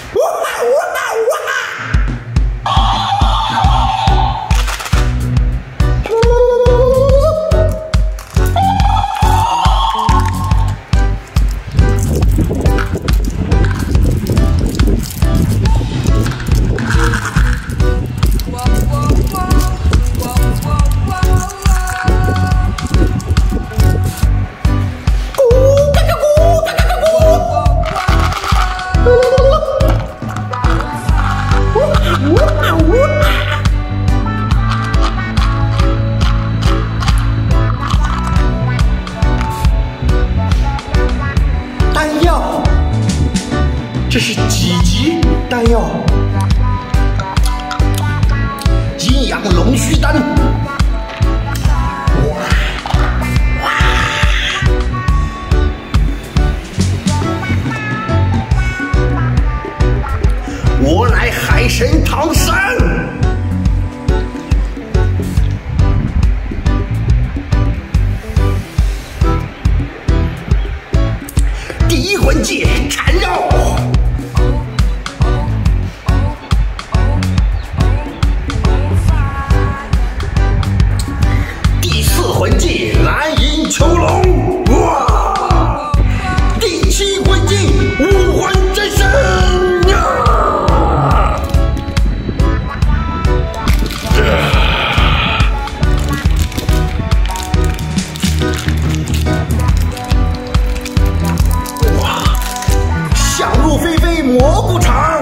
这是几级弹药？阴阳龙须丹。我乃海神唐三。第一魂技缠绕。魂技蓝银囚龙，哇！第七魂技武魂真身呀！哇！想入非非蘑菇肠。